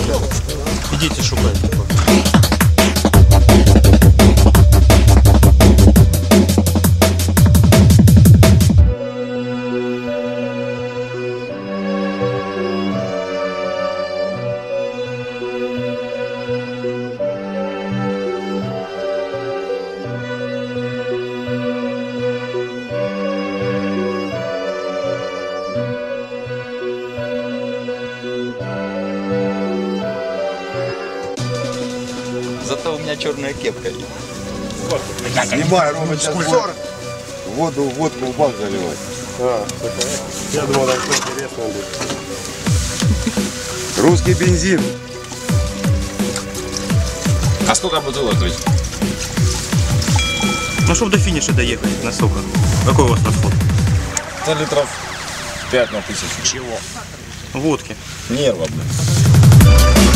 Идите шукайте. Зато у меня черная кепка есть. Снимай, Рома, сейчас водку в бак заливать. Я думал, там что интересное будет. Русский бензин. А сколько бутылок лить? Ну, чтобы до финиша доехать, насколько? Какой у вас расход? Это литров 5 на 1000. Чего? Водки. Нерва, блин.